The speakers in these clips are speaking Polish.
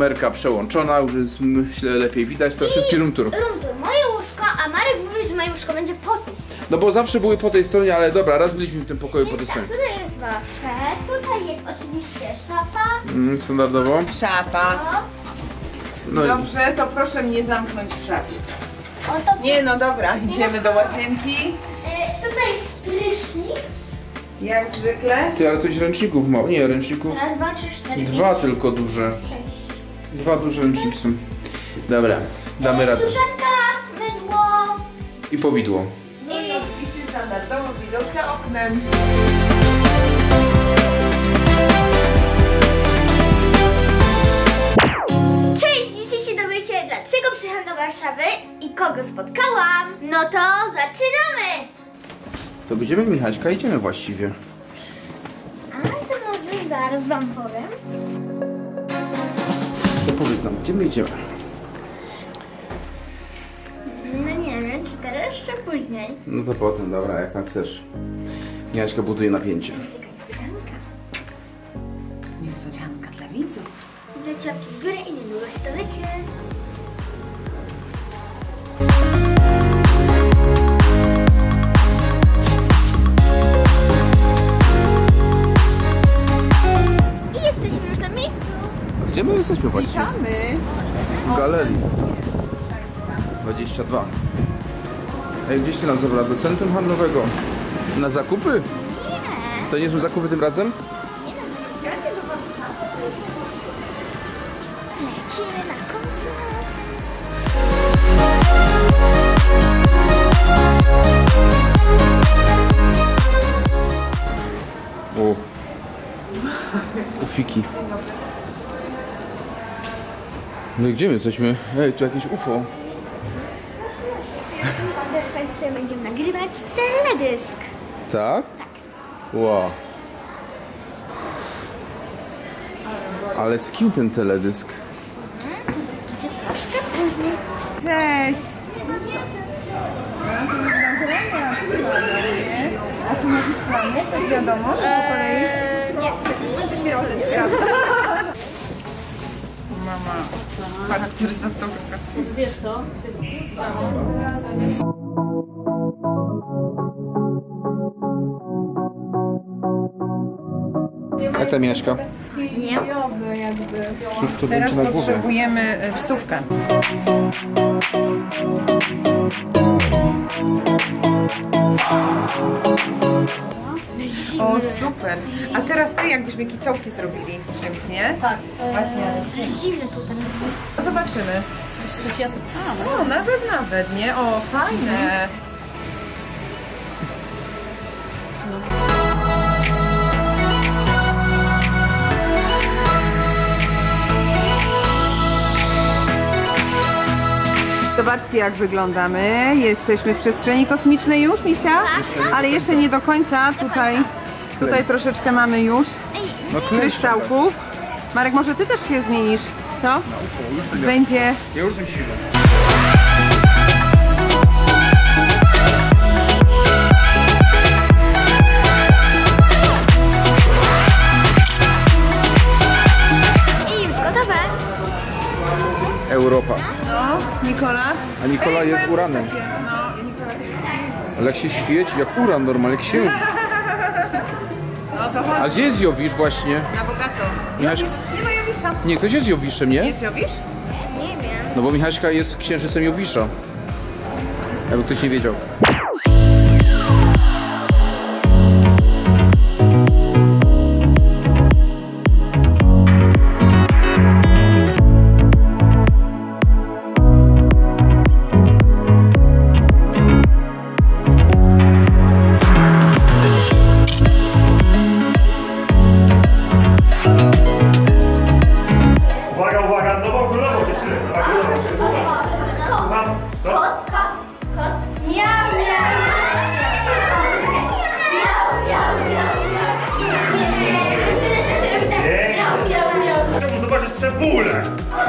kamerka przełączona, już jest, myślę, lepiej widać, to szybki room tour. Moje łóżko, a Marek mówi, że moje łóżko będzie po tej stronie. No bo zawsze były po tej stronie, ale dobra, raz byliśmy w tym pokoju po tej stronie. Tutaj jest wasze, tutaj jest oczywiście szafa. Standardowo. Szafa. No Dobrze, to proszę mnie zamknąć w szafie. Oto Nie, no dobra, idziemy do łazienki. tutaj jest prysznic. Jak zwykle. Ty, ale coś ręczników mało. Nie, ręczników. Raz, dwa, trzy, cztery, Dwa pięć, tylko duże. sześć. Dwa duże ręczniki są. Dobra, damy radę. Suszarka, mydło. I powidło. No i oczywiście standardowo widok za oknem. Cześć, dzisiaj się dowiecie, dlaczego przyjechałam do Warszawy i kogo spotkałam. No to zaczynamy! To gdzie my, Michaśka, idziemy właściwie? A to może zaraz wam powiem. To powiedz nam, gdzie my idziemy? No nie wiem, czy teraz jeszcze później. No to potem, dobra, jak tak chcesz. Michaśka buduje napięcie. Niespodzianka. Niespodzianka dla widzów. Leciałki w górę i niedługo się dowiecie. I jesteśmy już na miejscu. Gdzie my jesteśmy właściwie? Witamy. W galerii. 22. Ej, gdzieś ty nas zabrała? Do centrum handlowego. Na zakupy? Nie, To nie są zakupy tym razem? nie no, specjalnie do Warszawy. Lecimy na kosmos. O. Ufiki. No i gdzie my jesteśmy? Ej, tu jakieś UFO. Też Państwo będziemy nagrywać teledysk. Tak? Wow. Ale z kim ten teledysk? To zobaczycie troszkę później. Cześć. A tu jakiś plan jest? Tak wiadomo, że po kolei? Nie, coś mi robić. Mama, charakteryzatorka. Wiesz co? Jak ta Miaśka? Nie. Cóż to Teraz będzie na górze? potrzebujemy wsówkę. O, super. A teraz ty jakbyśmy kicołki zrobili czymś, nie? Tak. Właśnie. Zimno tu teraz jest. Zobaczymy. Coś jasne. O, nawet, nie? O, fajne. Zobaczcie, jak wyglądamy. Jesteśmy w przestrzeni kosmicznej już, Misia? Ale jeszcze nie do końca. Tutaj troszeczkę mamy już No kryształków. Marek, może ty też się zmienisz, co? Będzie... Ja już tym siłę. I już gotowe. Europa. No, Nikola. A Nikola jest uranem. No, Nikola. Ale jak się świeci, jak uran normalnie, jak się... No to chodź. A gdzie jest Jowisz właśnie? Na bogato. Michaśka. Nie ma Jowisza. Nie, ktoś jest Jowiszem, nie? Jest Jowisz? Nie wiem. No bo Michaśka jest księżycem Jowisza. Jakby ktoś nie wiedział. Uwaga, nową dziewczyny. Słucham, co? Kot. Miau, miau. Miau, miau, miau, miau. Nie, dziewczyny też się robi tak. Miau, miau, miau. Chciałbym zobaczyć cebulę.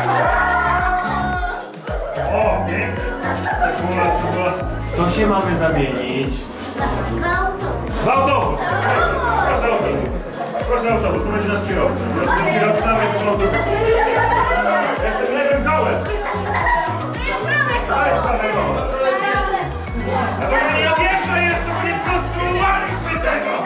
O, pięknie. Cebula. Co się mamy zamienić? W autobus. Proszę autobus. Proszę autobus, to będzie nasz kierowca. Nasz kierowca, więc autobus. Chodź. Nie odjeżdżaj jeszcze, bo nie skonstruowaliśmy tego.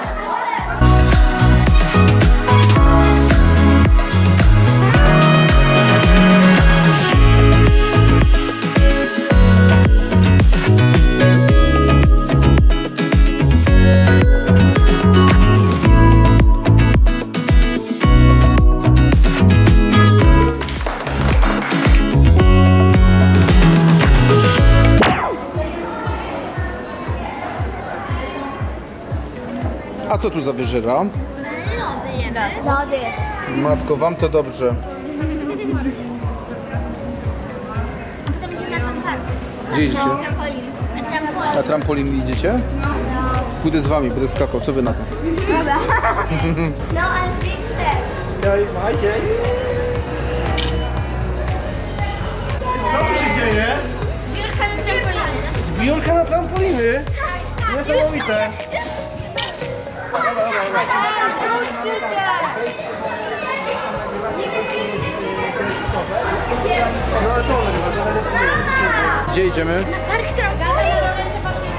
A co tu za wyżera? Lody jemy. Lody. Matko, wam to dobrze. Potem idziemy na parku. Gdzie idziecie? Trampolin. Na trampolin idziecie? Pójdę z wami, będę skakał. Co wy na to? Dobra. No, ale ty też. Co tu się dzieje? Zbiórka na trampoliny. Zbiórka na trampoliny? Niesamowite. Wróćcie się. No ale co one chyba? Gdzie idziemy? Park droga, ale na dole trzeba wziąć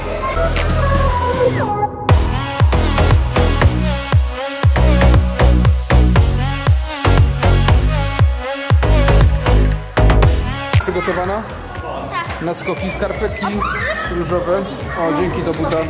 Przygotowana? Tak. Na skoki, skarpetki różowe. O, dzięki, do buta.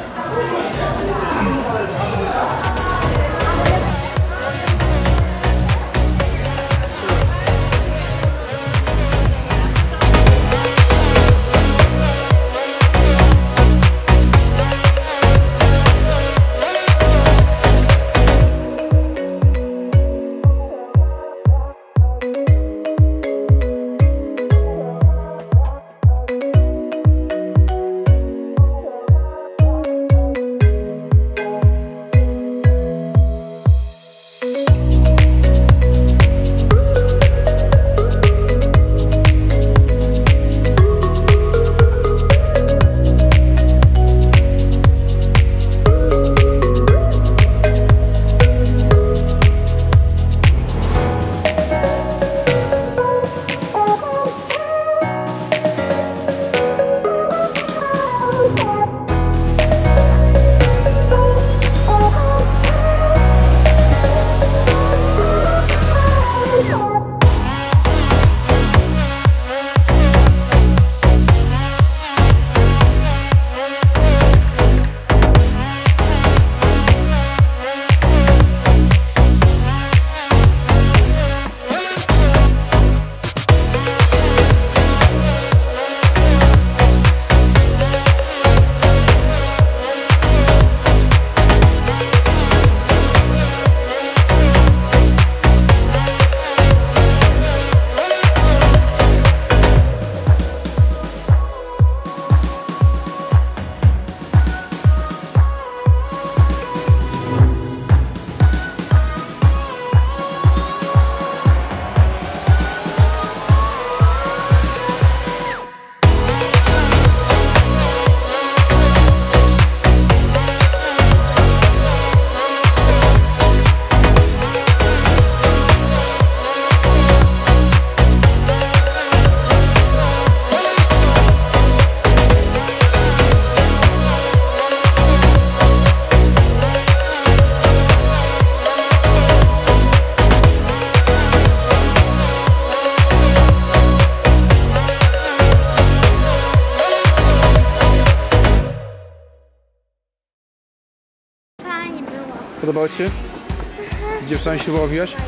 Podobało ci się? Dziewczyna się wyłowiłaś?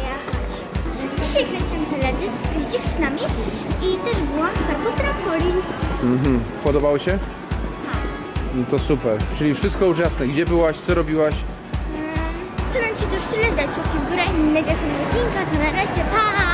Dzisiaj kręciłam teledysk z dziewczynami i też byłam w parku trampolin. Podobało się? No to super. Czyli wszystko już jasne. Gdzie byłaś? Co robiłaś? Co nam się tu tyle dać, w górę innego samego odcinka, to na razie, pa!